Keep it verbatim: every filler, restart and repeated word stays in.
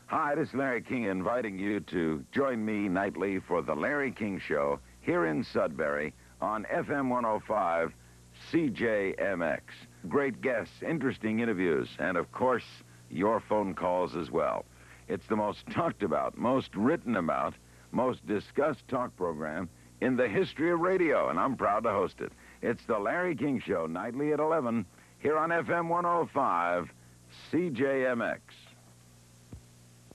Hi, this is Larry King inviting you to join me nightly for The Larry King Show here in Sudbury on F M one oh five C J M X. Great guests, interesting interviews, and of course, your phone calls as well. It's the most talked about, most written about, most discussed talk program in the history of radio, and I'm proud to host it. It's The Larry King Show, nightly at eleven, here on F M one oh five C J M X.